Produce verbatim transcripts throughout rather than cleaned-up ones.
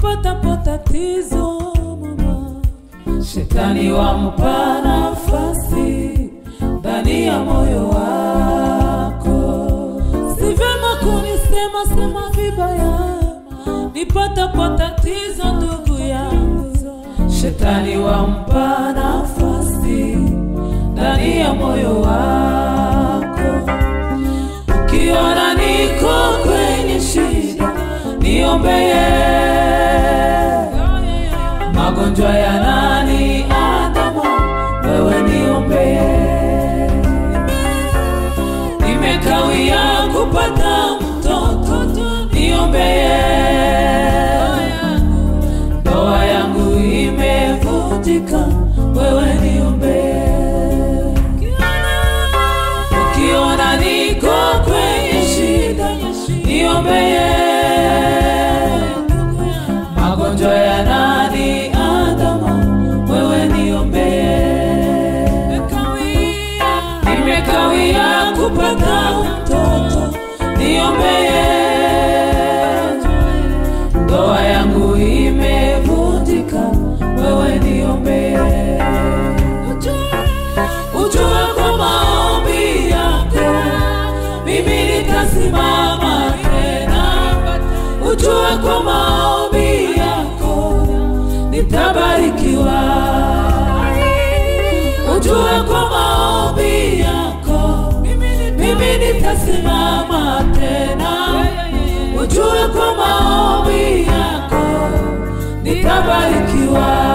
nipatapo tatizo mama, shetani wampa nafasi ndani ya moyo wako. Si vyema kunisema sema vibaya nipatapo tatizo ndugu yangu, shetani wampa nafasi ndani ya moyo wako. Ukiona niko kwenye shida niombee, magonjwa yanani andama wewe niombee. Nimekawia kupata mtoto niombee, ndoa yangu imevunjika wewe niombee. Ukiona niko kwenye shida niombee, magonjwa yanani andama wewe niombee. Nimekawia kupata mtoto niombee, ndoa yangu imevunjika wewe niombee. Ujue kwa maombi yako mimi nitasimama tena. Ujue kwa maombi yako nitabarikiwa. Ujue kwa maombi yako mimi nitasimama tena. Ujue kwa maombi yako nitabarikiwa.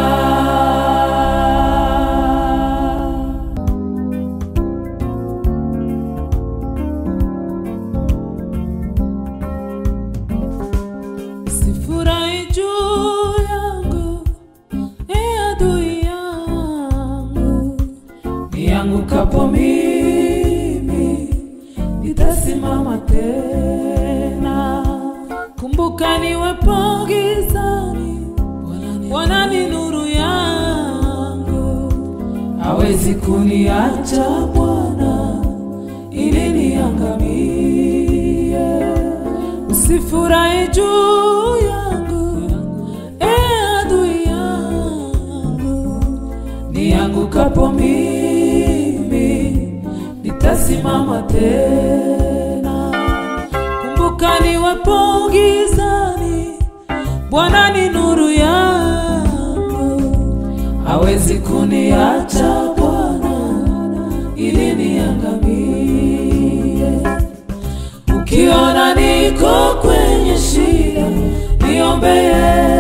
Sifurahi juu yangu, e adui yangu, niangukapo mimi nitasimama tena. Kumbuka niwepo gizani, Bwana ni nuru yangu. Hawezi kuniacha Bwana ili niangamie. Usifurahi juu yangu, e adui yangu, niangukapo mimi nitasimama tena. Kumbuka niwepo gizani, Bwana ni nuru yangu. Hawezi kuniacha Bwana ili niangamie. Ukiona niko kwenye shida niombee,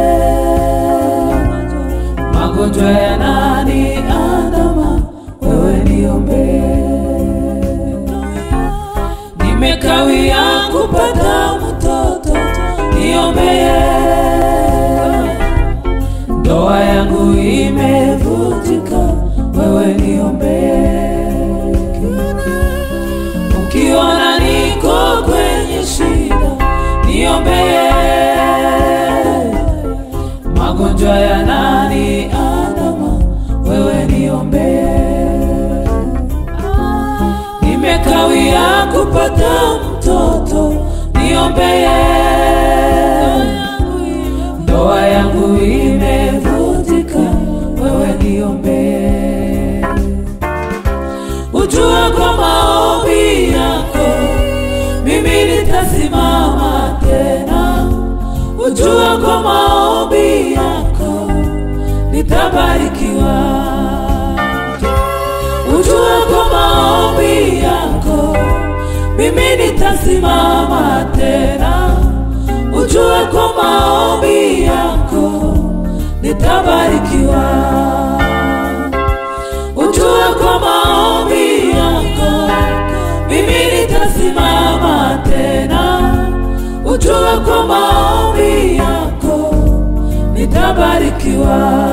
magonjwa yanani andama wewe niombee. Nimekawia kupata mtoto niombee, ndoa yangu imevunjika wewe niombee. Ukiona niko kwenye shida niombee, magonjwa yanani andama wewe niombee. Nimekawia kupata mtoto niombee, ndoa yangu imevunjika wewe niombee. Ujue kwa maombi yako mimi nitasimama tena. Ujue kwa maombi yako nitabarikiwa. Ujue kwa maombi yako mimi nitasimama tena. Ujue kwa maombi yako nitabarikiwa. Ujue kwa maombi yako mimi nitasimama tena. Ujue kwa maombi yako nitabarikiwa.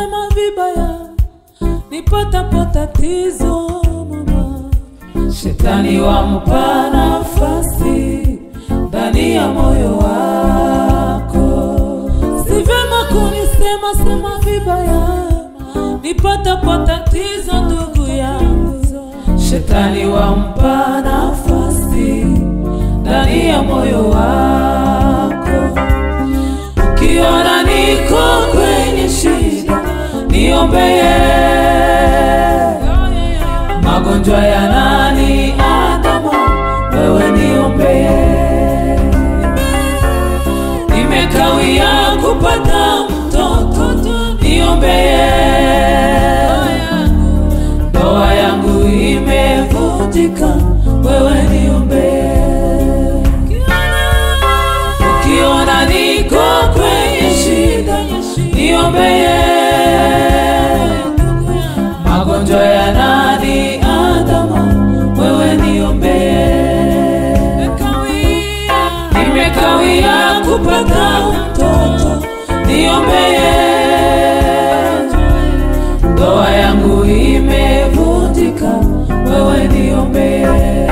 sema vibaya, nipatapo tatizo mama, shetani wampa nafasi ndani ya moyo wako. Si vema kunisema sema vibaya, nipatapo tatizo ndugu yangu, shetani wampa nafasi ndani ya moyo wako. Ukiona niko kwenye shida, niombee. Magonjwa yananiandama, wewe niombee. Nimekawia kupata mtoto, niombee. Ndoa yangu imevunjika, wewe niombee. Ukiona niko kwenye shida, niombee. Magonjwa yananiandama, wewe niombee. Nimekawia kupata mtoto, niombee. Ndoa yangu imevunjika, wewe niombee.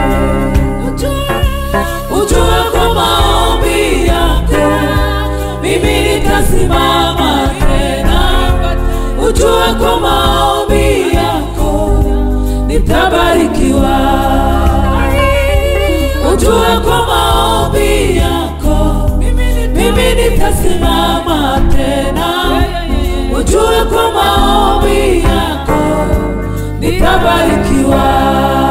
Ujue kwa maombi yako mimi nitasimama tena. Ujue kwa maombi yako nitabarikiwa. Ujue kwa maombi yako mimi nitasimama tena. Ujue kwa maombi yako nitabarikiwa.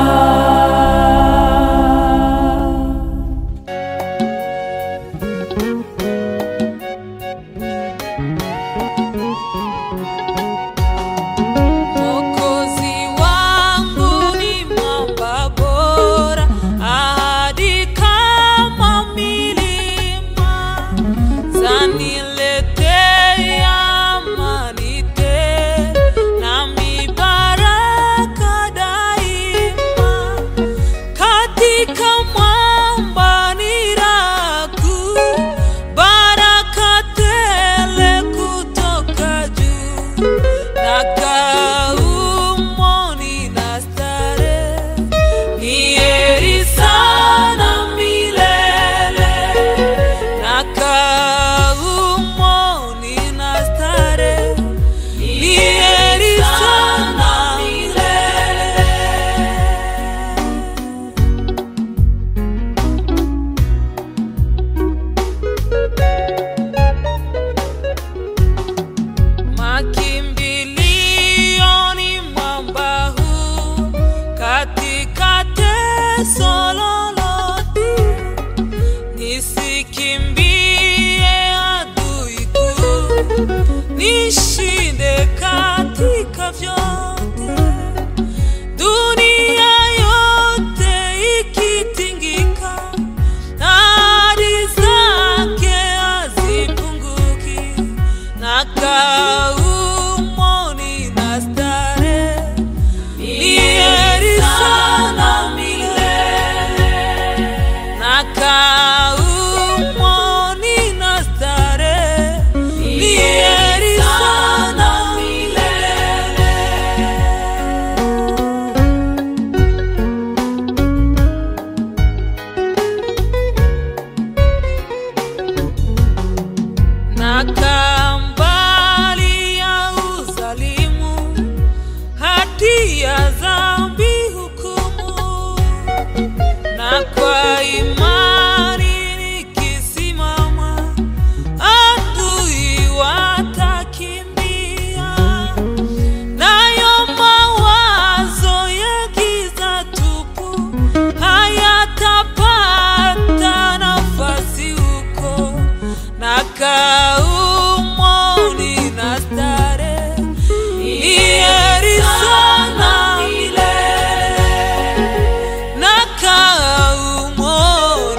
Nishinde katika vyote, dunia yote ikitingika, ahadi zake hazipunguki. Nakaa umoni na starehe, ni heri sana milele. Nakaa umoni na starehe, ni heri sana milele. Nakaa mbali ya uzalimu, hatia dhambi hukumu. Na kwa imani nikisimama, adui watakimbia. Nayo mawazo ya giza tupu hayatapata nafasi huko. Nakaa umoni na starehe, ni heri sana milele. Nakaa umoni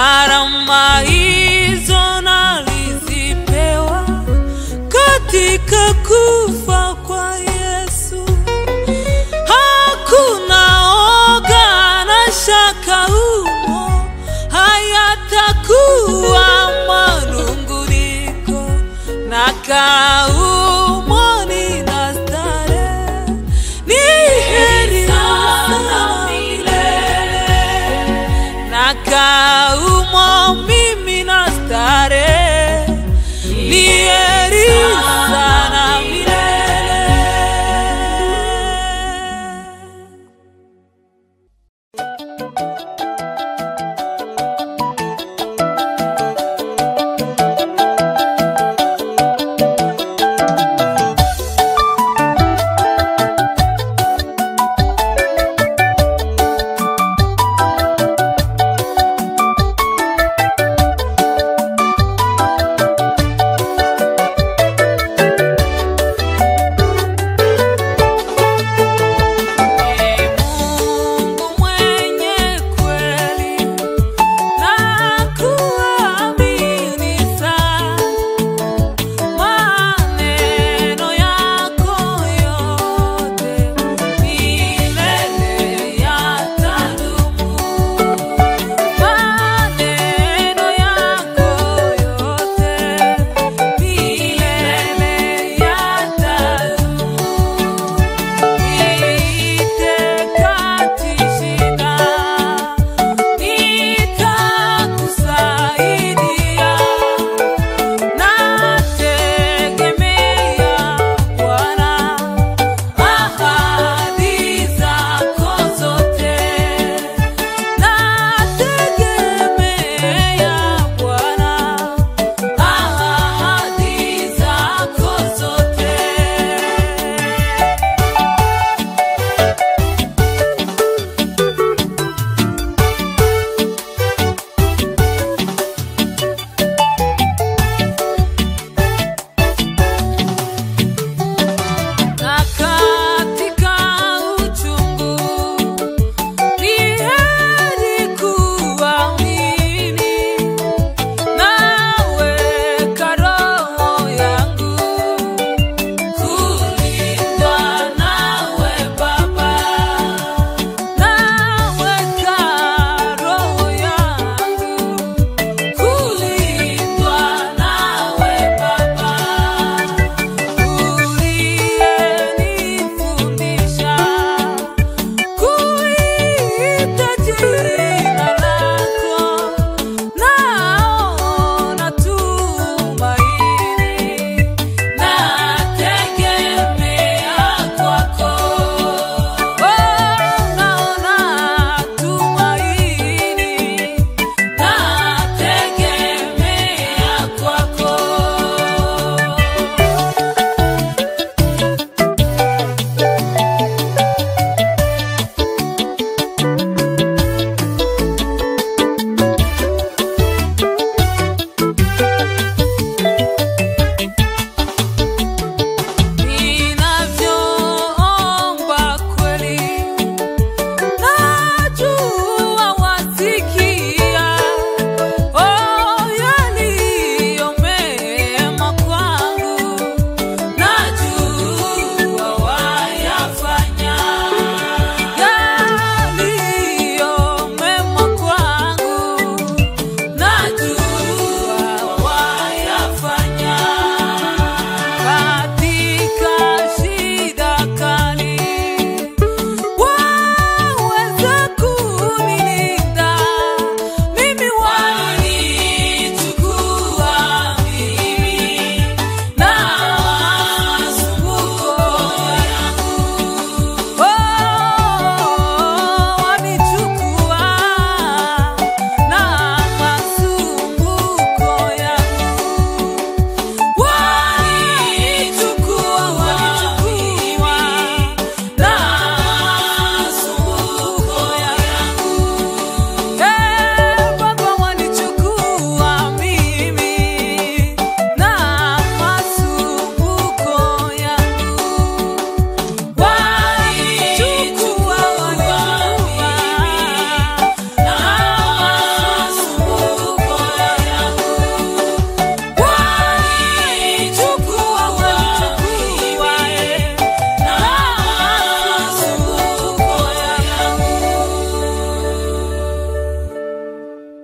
Karama hizo nalizipewa katika kufa kwa Yesu. Hakuna oga na shaka humo, hayatakuwa manunguniko na kaumo nina starehe. Ni heri sana milele na kaumo mimi na starehe. Ni heri sana milele.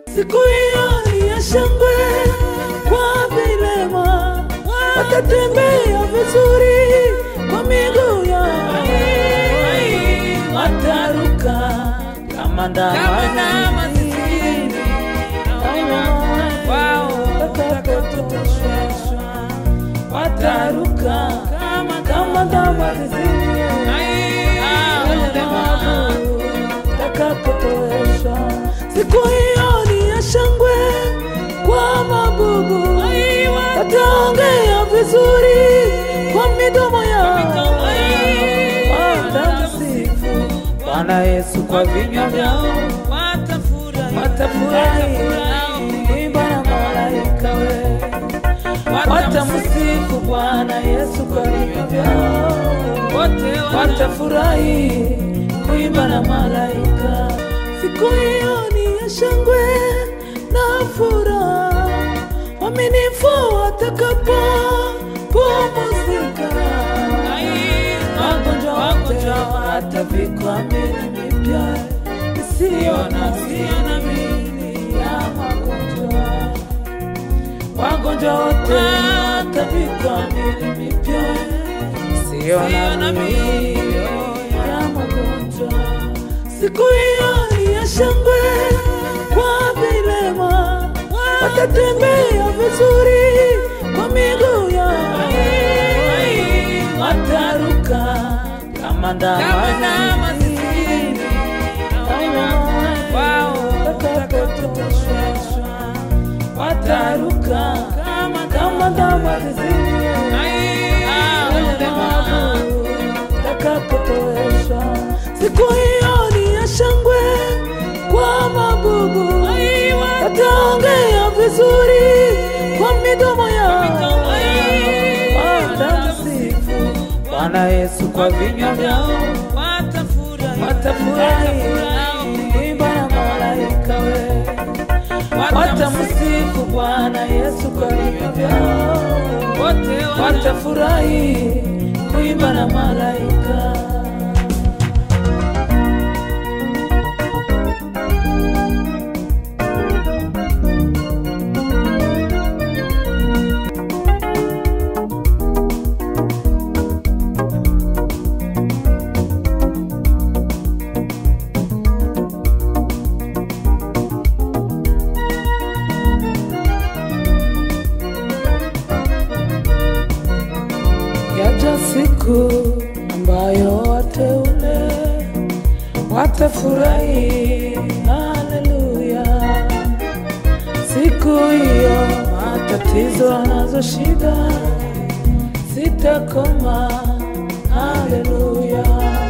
siku hiyo ni ya shangwe kwa vilema watatembea vizuri kwa miguu yao, wataruka kama ndama zizini, wataruka kama ndama zizini, takapotoweshwa. Siku hiyo ni ya shangwe kwa mabubu, wataongea vizuri kwa midomo yao, watamsifu Bwana Yesu kwa vinywa vyao, watafurahi kuimba na malaika we, watamsifu Bwana Yesu kwa vinywa vyao, watafurahi kuimba na malaika. Siku hiyo ni ya shangwe na furaha, waaminifu watakapo pumzika, wagonjwa wote watavikwa miili mipya isiyo na miili ya magonjwa, wagonjwa wote watavikwa miili mipya isiyo na miili ya magonjwa. Siku hiyo ni ya shangwe kwa vilema, watatembea vizuri kwa miguu yao, wataruka kama ndama zizini, wataruka kama ndama zizini, takapotoweshwa. Siku hiyo ni ya shangwe kwa mabubu, wataongea vizuri kwa midomo yao, watamsifu Bwana Yesu kwa vinywa vyao, watafurahi kuimba na malaika we, watamsifu Bwana Yesu kwa vinywa vyao, watafurahi kuimba na malaika. Yaja siku ambayo wateule watafurahi, haleluya. Siku hiyo matatizo nazo shida sitakoma, haleluya.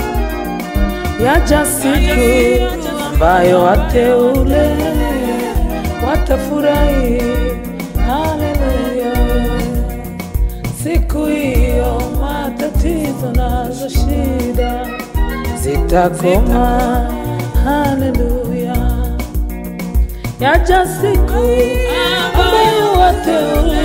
Yaja siku ambayo wateule watafurahi, haleluya. Siku hiyo matatizo nazo shida zitakoma, haleluya. Yaja siku ambayo wateule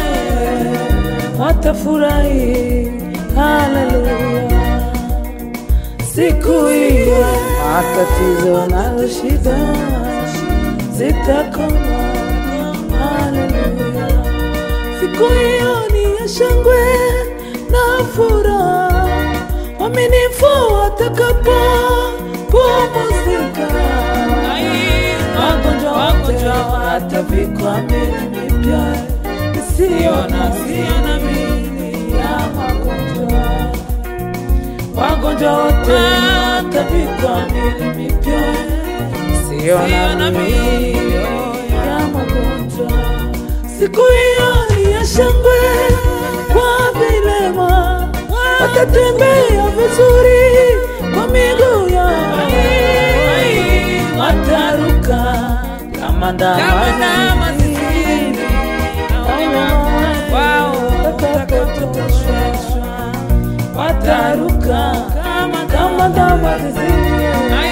watafurahi, haleluya. Siku hiyo matatizo nazo shida zitakoma, haleluya. Siku hiyo ni ya shangwe na furaha, waaminifu watakapo pumzika, wagonjwa wote watavikwa miili mipya isiyo na miili ya magonjwa, wagonjwa wote watavikwa miili mipya isiyo na miili ya magonjwa. Siku hiyo ni ya shangwe kwa vilema, watatembea vizuri kwa miguu yao, wataruka kama ndama zizini, wataruka kama ndama zizini,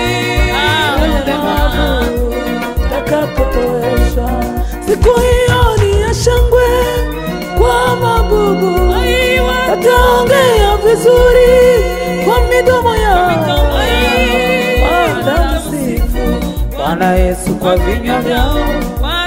takapotoweshwa. Siku hiyo ni ya shangwe kwa mabubu, wataongea vizuri kwa midomo yao, watamsifu Bwana Yesu kwa vinywa vyao,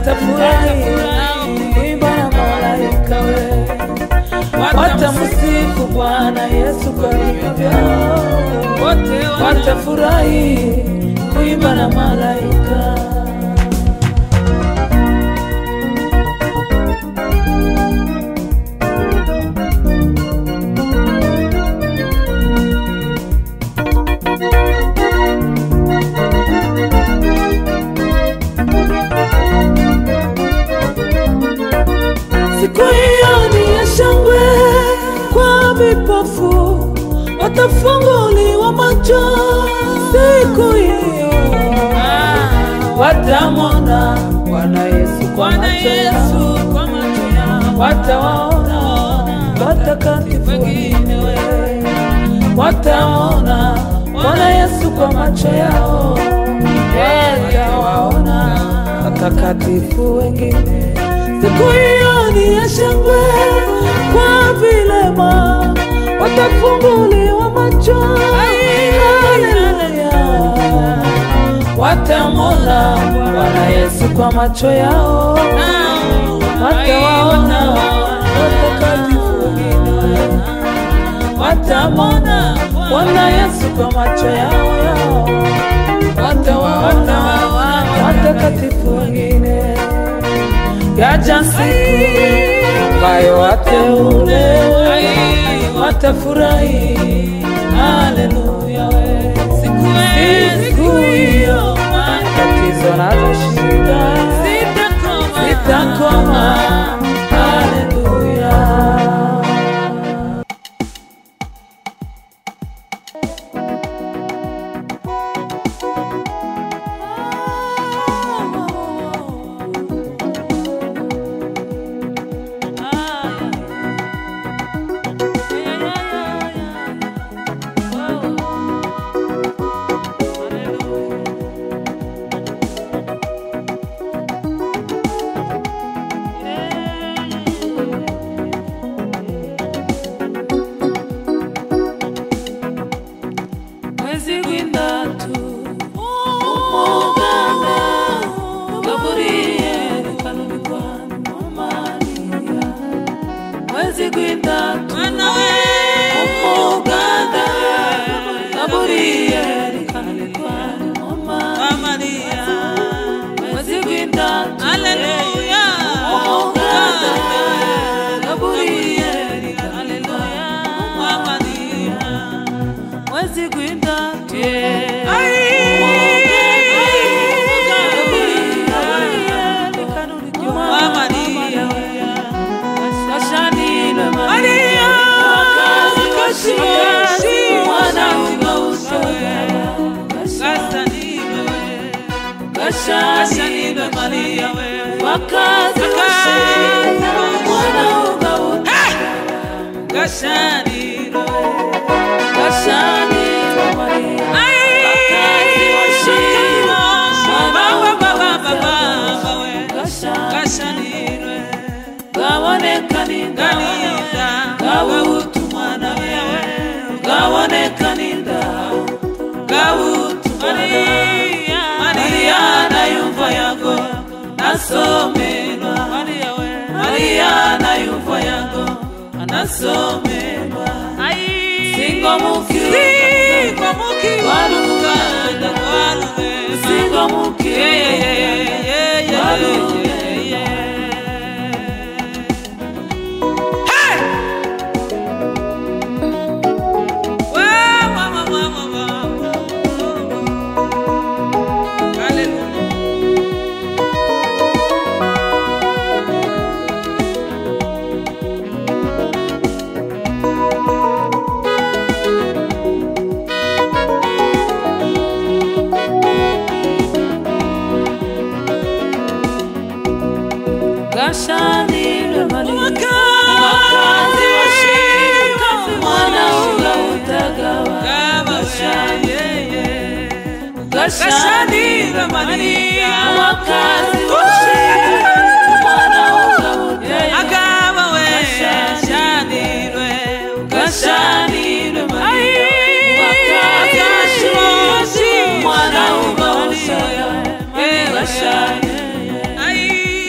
watafurahi kuimba na malaika we, watamsifu Bwana Yesu kwa vinywa vyao, watafurahi kuimba na malaika. Siku hiyo ni ya shangwe kwa vipofu, watafunguliwa macho. Siku hiyo watamwona Bwana Yesu kwa macho yao, watawaona watakatifu wengine, wataona Bwana Yesu kwa macho yao, watawaona watakatifu wengine. Siku hiyo ni ya shangwe kwa vilema, watafunguliwa macho. Haleluya, watamwona Bwana Yesu kwa macho yao, watawaona watakatifu wengine, watamwona Bwana Yesu kwa macho yao, watawaona watakatifu wengine. Yaja siku ambayo wateule watafurahi. Haleluya, siku hiyo tatizo na shida zitakoma. Haleluya. Ay,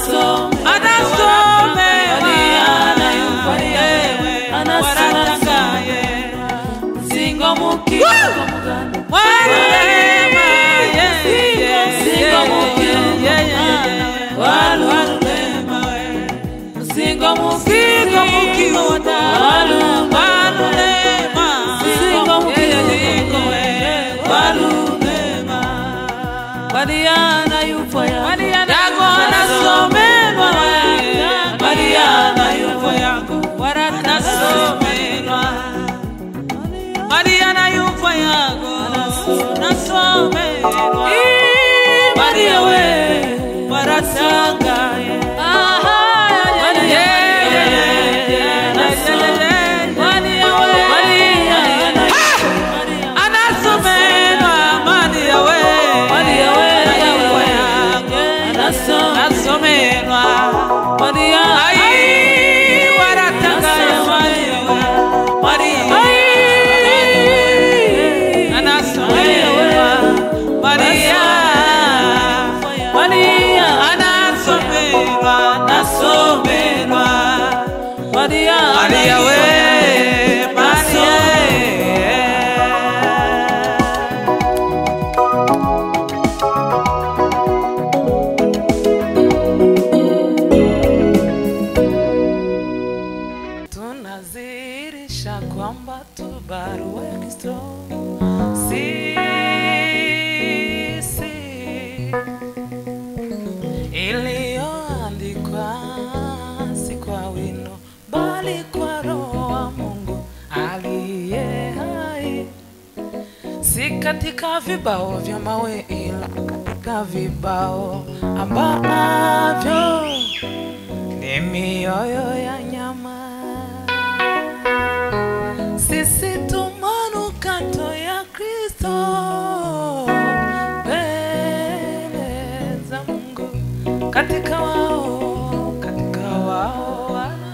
Mariana yupo ya Mariana somenwa Mariana yupo yako warata somenwa Mariana yupo yako nasomenwa Maria we warata ngaye Maria we Maria tunazirisha kwamba tubarue Kristo si si iliyoandikwa si kwa wino bali kwa Roho wa Mungu aliye hai, si katika vibao vya mawe ila katika vibao ambavyo ni mioyo ya nyama. Sisi tu manukato ya Kristo mbele za Mungu, katika wao katika wao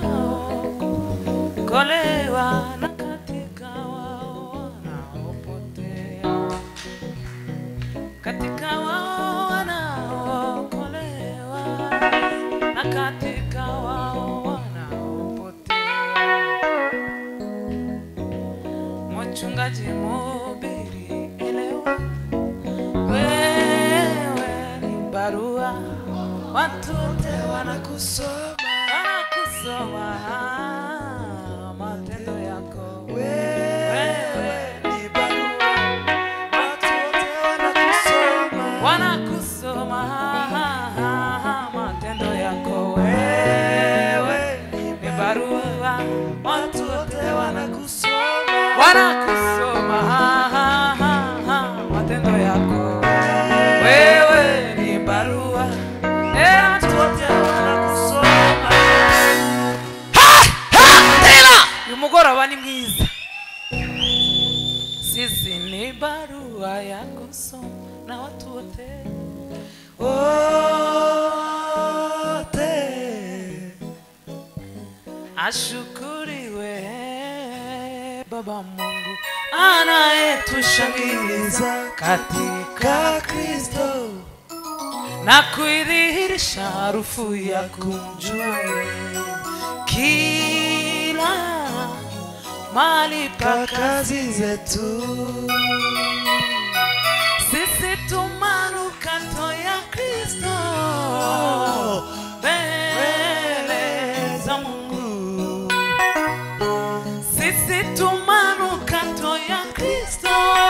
wanaokolewa na katika wao wanaopotea, katika wao wanaokolewa na katika wao wanaopotea. Mchungaji mhubiri, elewa, wewe ni barua, watu wote wanakusoma, wanakusoma matendo yako. Wewe ni barua, watu wote wanakusoma, wanakusoma matendo yako. Wewe ni barua, watu wote wanakusoma, wanakusoma matendo yako. Wewe ni barua, watu wote wanakusoma. Umugoroba ni mwiza, sisi ni barua ya kusoma na watu wote wote. Ashukuriwe Baba Mungu anayetushangiliza katika Kristo na kuidhihirisha harufu ya kumjua kila mali pa kazi zetu. Sisi tu manukato ya Kristo mbele za Mungu. Sisi tu manukato ya Kristo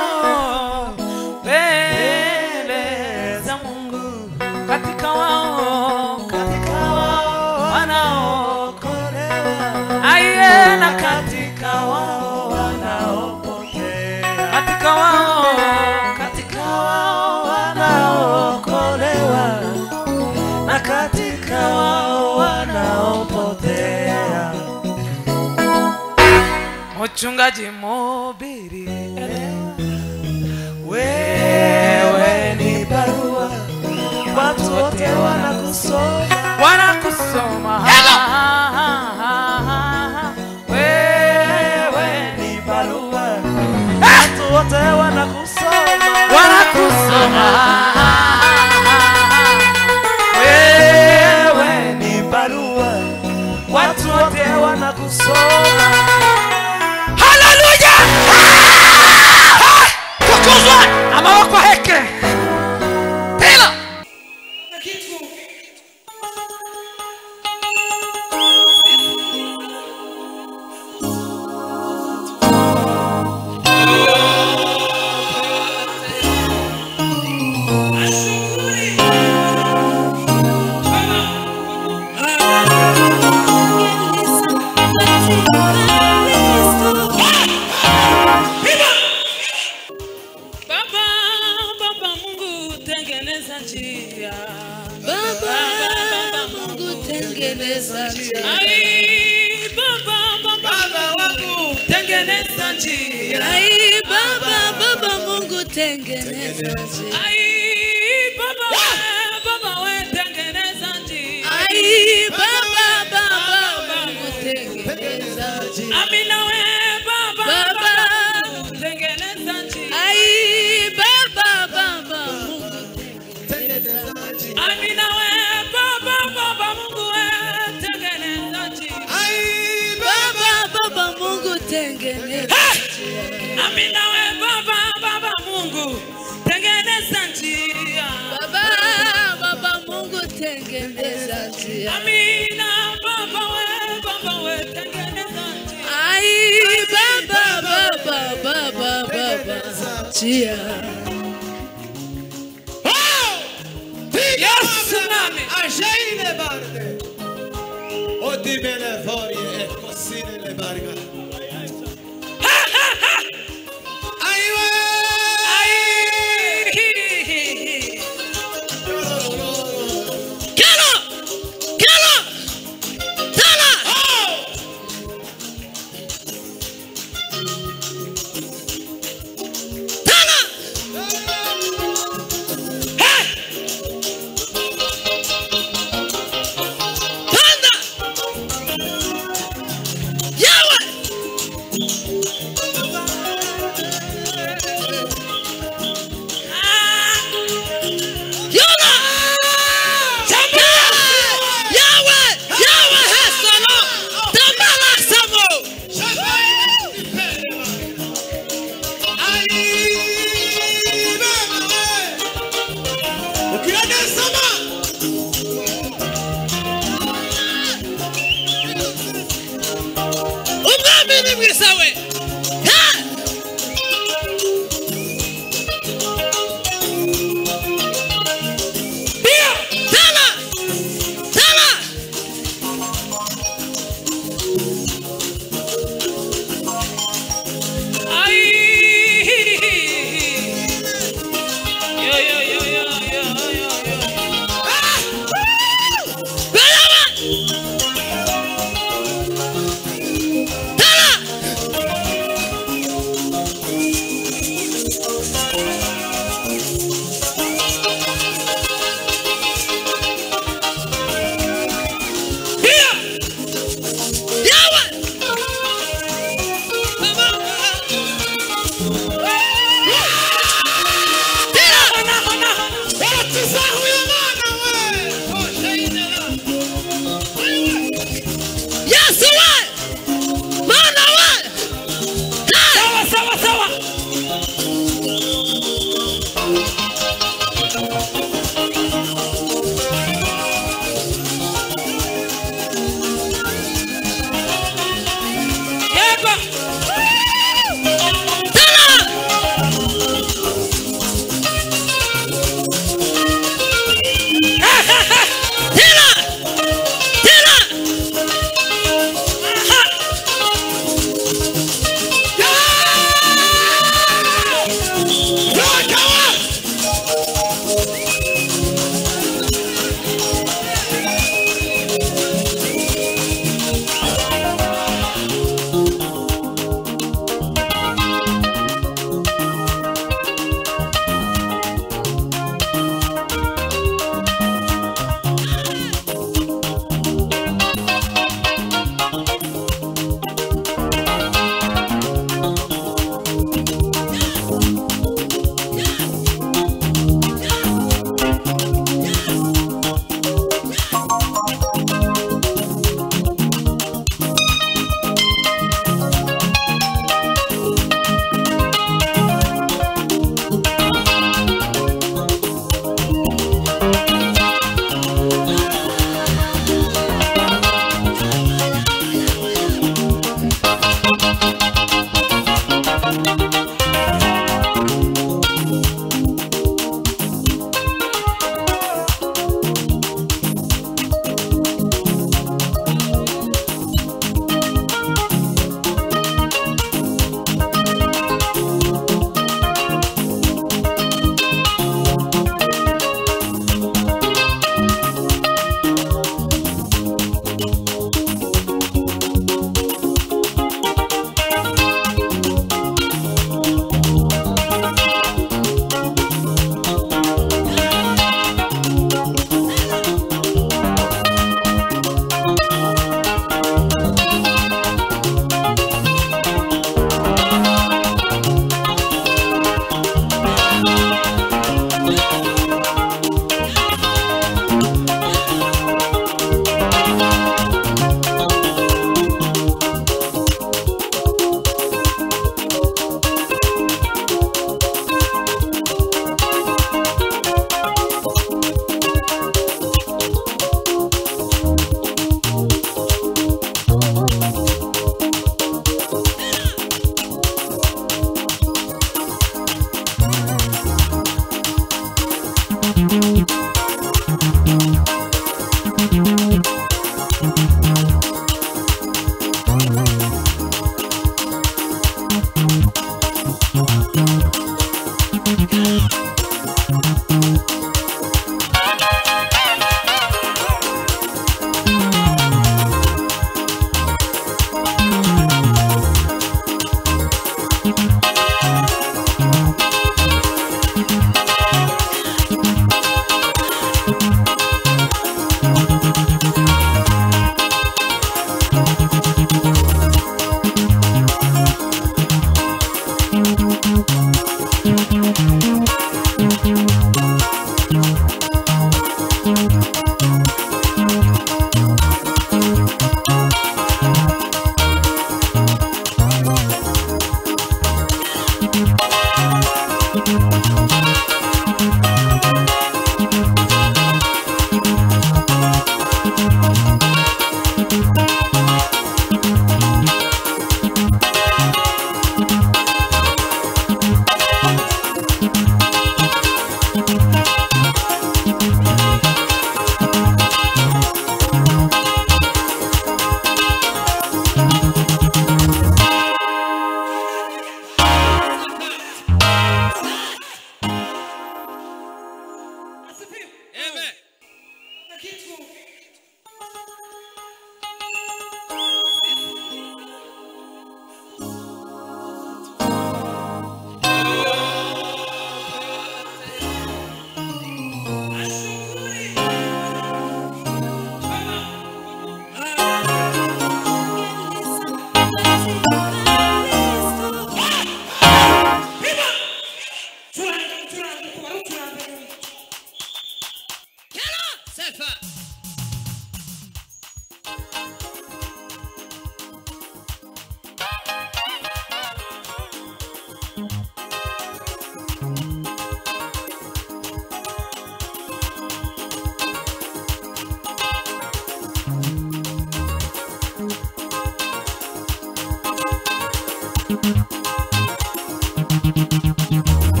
mbele za Mungu, katika wao katika wao wanaokolewa, aye na katika wao wanaopotea, katika wao katika wao wanaokolewa na katika wao wanaopotea. Mchungaji mhubiri, wewe ni barua, watu wote wanakusoma, wanakusoma. Wewe ni barua, watu wote wanakusoma, wanakusoma. Wewe kusoma. Haleluya! Tukuzwe amaboko heke. Tena. Yawe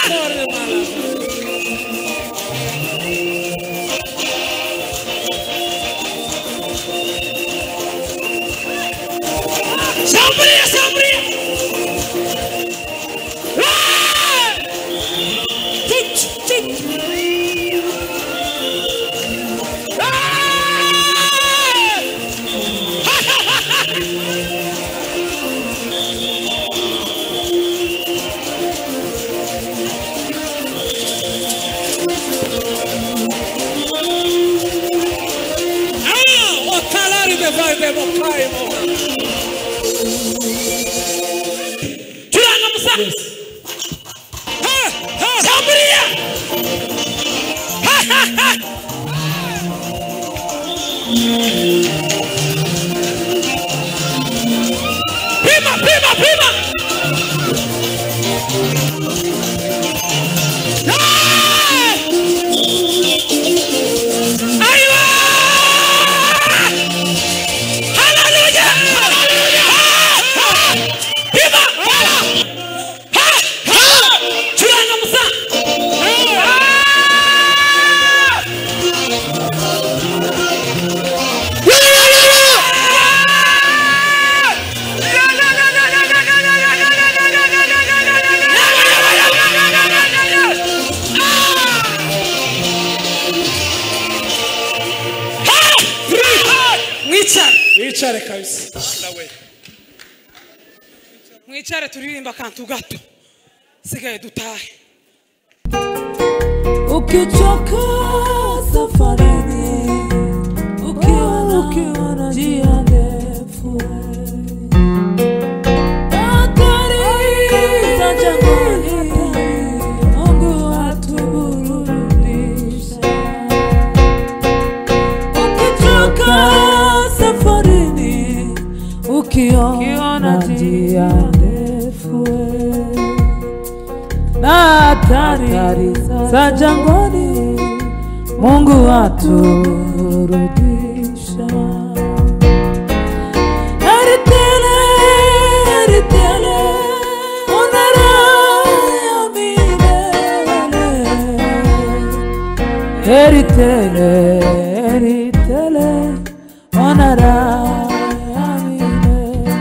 Shambulia, shambulia. Tut, tut. Vai ver meu pai, irmão. Tira na moça. Ha, ha, Shambulia. Ha, ha, ha. Prima, prima, prima. Mwicare kabisa. Mwicare turirimba kantu gato. Sigaye dutahe. Ukichoka safarini, ukiona ukiona njia ndefu, hatari za jangwani, Mungu atuburudisha. Ukichoka safarini, ukiona njia ndefu na hatari za jangwani, Mungu aturudisha. Heri tele, heri tele, ona raha ya milele. Heri tele, heri tele, ona raha ya milele.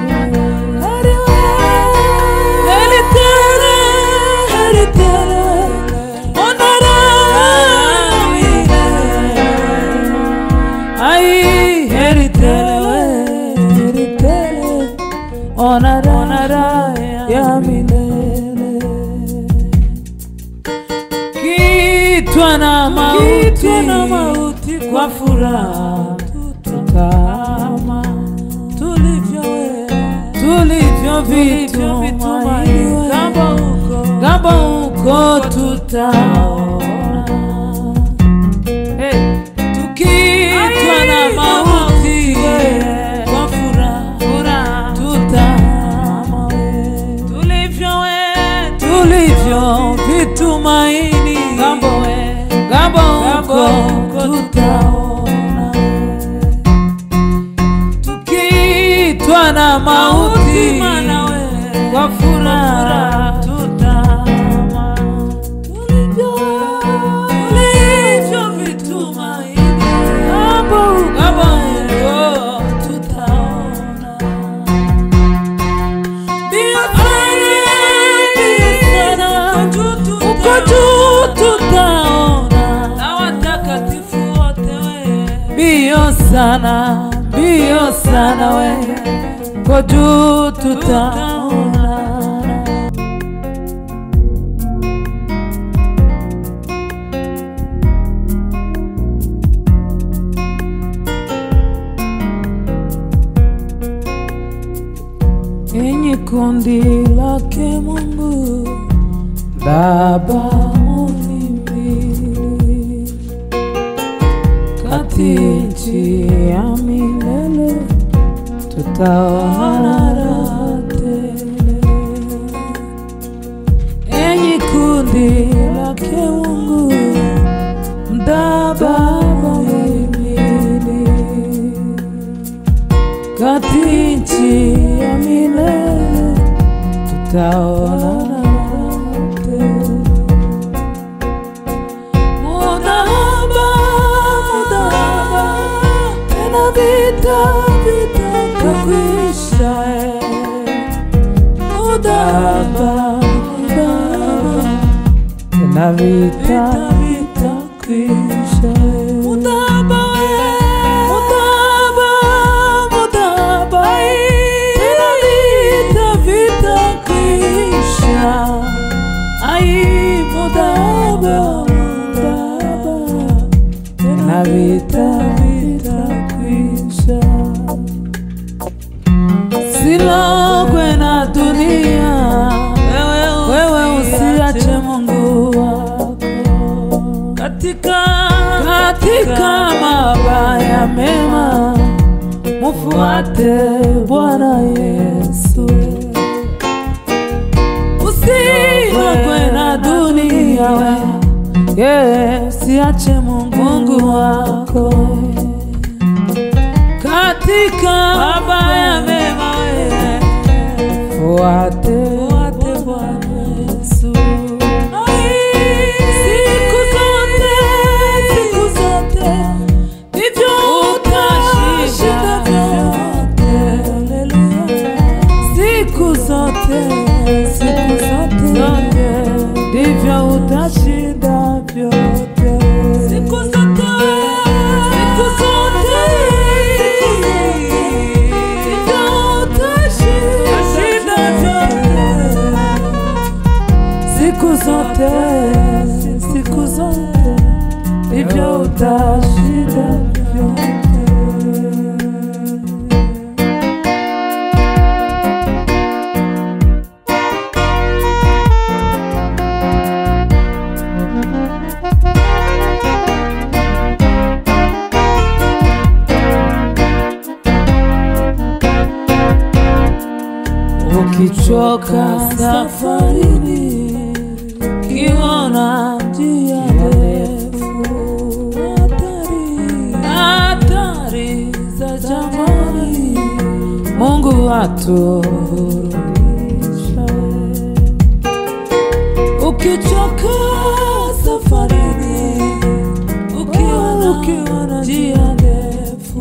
Heri tele, heri tele, ona raha ya milele. Ay, heri tele, heri tele, ona raha ya milele. Kitwa na mauti kwa furaha tutama, tulivyo vitumaini, ng'ambo huko tutaona. Tukitwa na mauti kwa furaha tutama, tulivyo vitumaini, ng'ambo huko tutaona. Tukitwa na mauti kwa furaha tutama, tulivyo vitumaini, ng'ambo huko tutaona. Mbio sana, uko juu tutaona, na watakatifu wote wewe. Mbio sana, mbio sana wewe, uko juu tutaona. Enyi kundi lake Mungu Baba muhimili, kati nchi ya milele tutaona raha tele. Enyi kundi lake Mungu Baba muhimili, kati nchi ya milele tutaona raha tele. na vita vitakwisha. Mudaba mudaba mudaba tena vita vitakwisha. Ai mudaba mudaba tena vita vitakwisha. Silogwe na dunia, wewe usiache Mungu wako. Katika katika mabaya mema, mufuate Bwana Yesu. Usilogwe na dunia, wewe usiache Mungu wako. Katika mabaya mema, fuate fuate Bwana Yesu. Siku zote siku zote ndivyo utashinda vyote. Siku zote siku zote ndivyo utashinda vyote. Siku zote siku zote siku zote siku zote ndivyo utashinda vyote. Ukichoka safarini, ukiona njia ndefu, hatari za jangwani, Mungu atuburudisha. Ukichoka safarini, ukiona ukiona njia ndefu,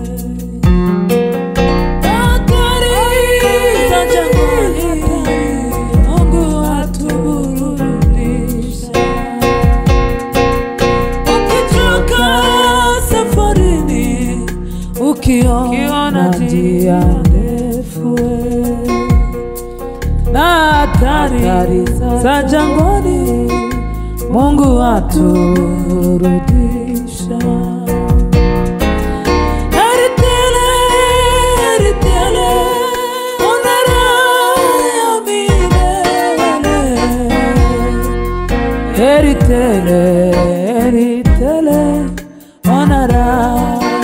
ukiona njia ndefu na hatari za jangwani, Mungu aturudisha. Heri tele, heri tele, ona raha ya milele. Heri tele, heri tele, ona raha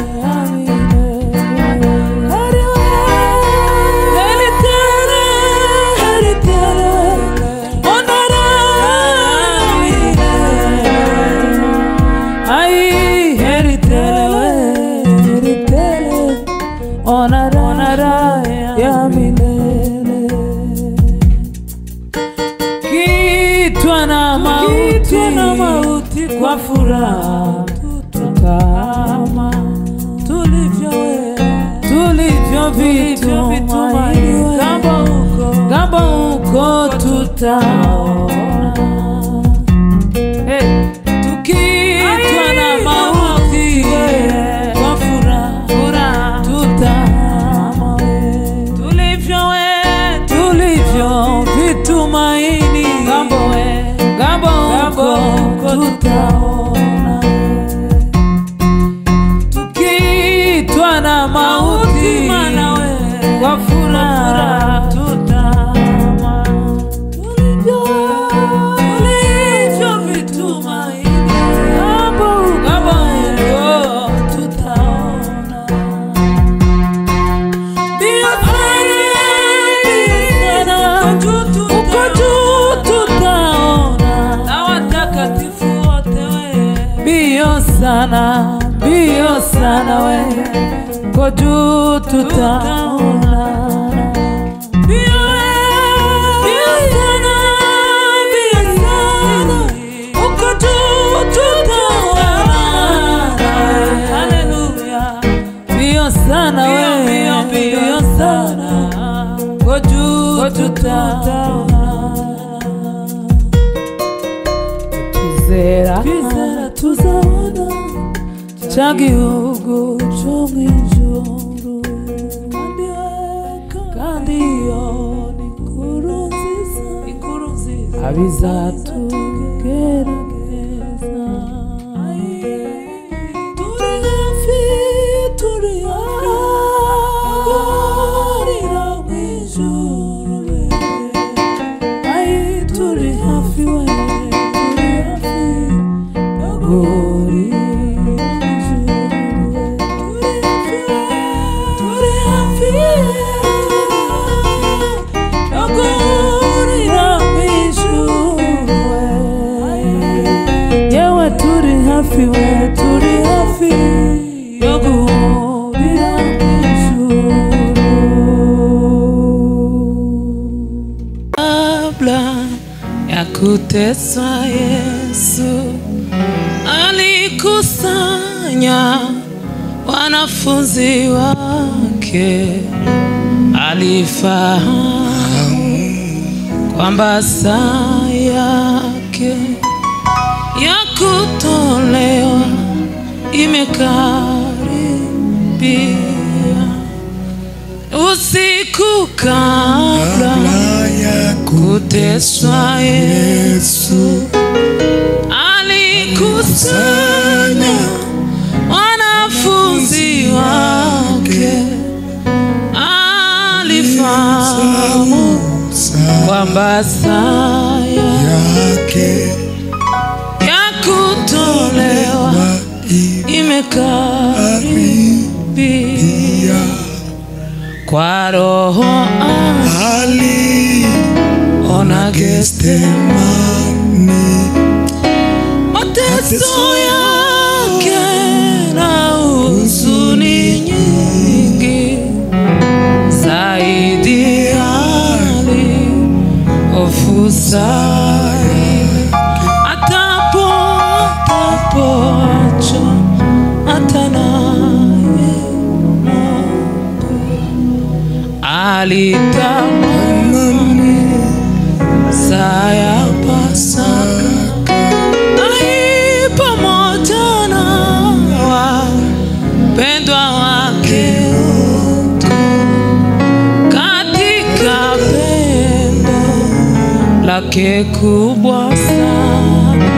ya milele. Kitwa na mauti, na mauti kwa furaha tutama, tulivyo tulivyo vitumaini, gambo huko gambo huko tutaona. Hey. Tukitwa na mauti kwa furaha furaha tutama, vitumaini gambo we gambo huko tutaona. Tukitwa na mauti kwa furaha tutama, tulivyo tulivyo vitumaini gambo gambo huko tutaona. Bio sana, bio sana we, uko juu tutaona. Bio bio sana, bio sana, uko juu tutaona. Hallelujah. Bio sana we, bio sana, uko juu tutaona. twizera tuzabona cya gihugu cyo mu ijuru, kandi iyo ni inkuru nziza, inkuru nziza abizatugerageza. Turi hafi, turi ahorira mu ijuru, ay turi hafi we, turi hafi yo guhurira mu ijuru, turi hafi we, turi hafi yo guhurira mu ijuru, yewe turi hafi we, turi hafi yo guhurira mu ijuru. Kabla ya kuteswa Yesu alikusanya wanafunzi wake, alifahamu kwamba saa yake ya kutolewa imekaribia. Usiku kabla ya kuteswa Yesu alikusanya wanafunzi wake, alifahamu kwamba saa yake ya kutolewa imekaribia. Kwa Roho aliona Getsemani, mateso yake na huzuni nyingi, zaidi alihofu zaidi, atapo atapoacha hata naye Mungu alitamani saa ya Pasaka, ai pamoja na wapendwa wake wote, katika pendo lake kubwa sana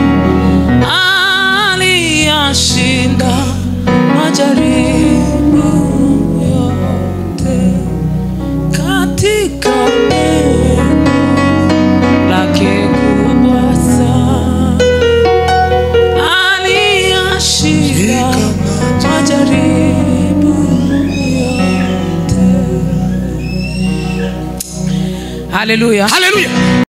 aliyashinda majaribu yote, katika pendo lake kubwa sana aliyashinda majaribu yote. Haleluya, haleluya.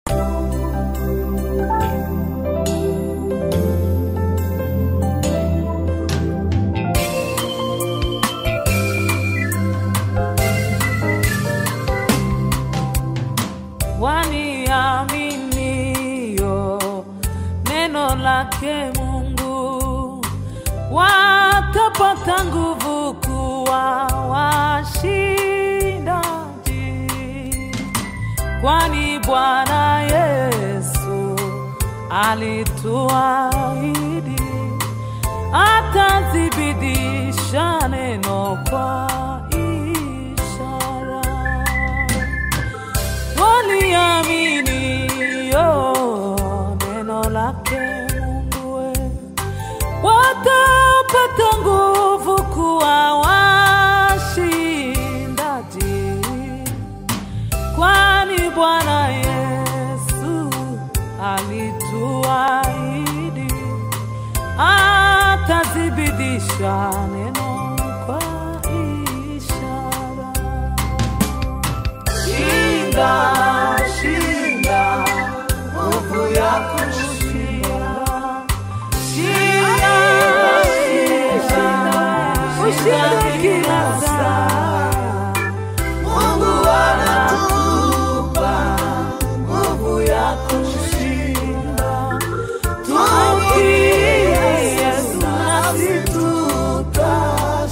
Waniaminio neno lake Mungu watapata nguvu kuwa washindaji, kwani Bwana Yesu alituahidi atazibidisha neno kwa ishara. Waliaminio neno lake Mungu watapata nguvu kuwa washindaji, kwani Bwana Yesu alituahidi atazibidisha neno kwa ishara. Shinda, shinda, nguvu ya kushinda. Shinda, shinda, ushinde kila saa. Mungu anatupa nguvu ya kushinda. Tumtii Yesu nasi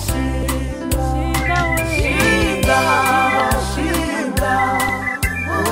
tutashinda. Shinda, shinda,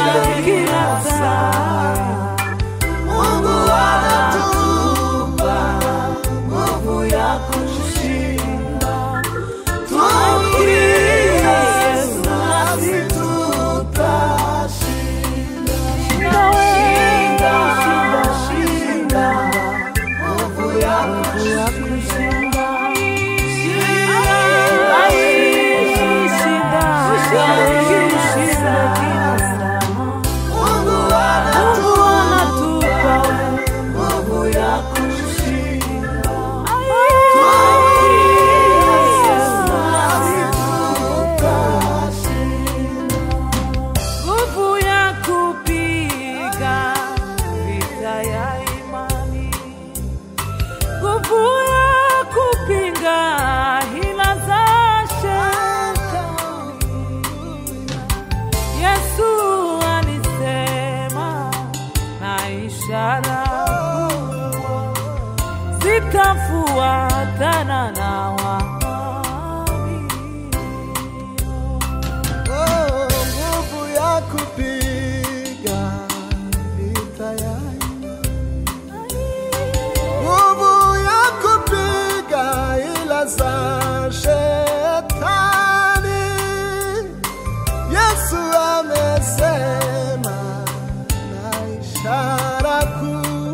kila saa. Mungu anatupa nguvu ya kushinda. Tuamini Yesu nasi tutashinda. Shinda, shinda, shinda, nguvu ya kushinda. Zitafuatana na nguvu ya kupiga vita ya imani, nguvu ya kupiga ila za shetani. Yesu amesema na ishara kuu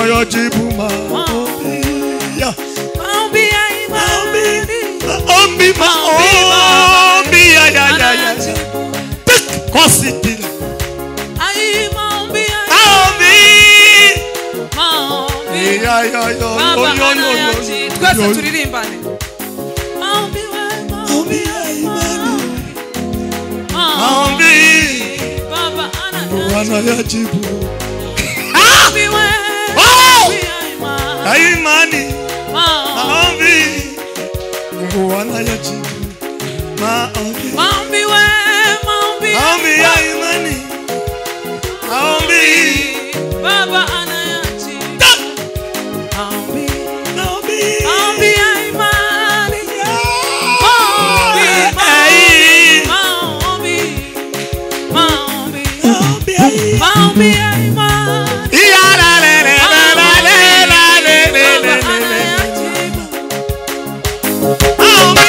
anayajibu maombi ya maombi ya imani, maombi maombi ya ya ya ya kositila ai maombi ya maombi maombi ya ya ya Baba anayaji twese turirimbane maombi we maombi ya imani maombi Baba anayajibu maombi we maombi ya imani maombi Mungu anayajibu maombi maombi we maombi maombi ya imani maombi Baba anayajibu maombi maombi maombi ya imani maombi maombi maombi maombi ya imani ya la la la la la la la la maombi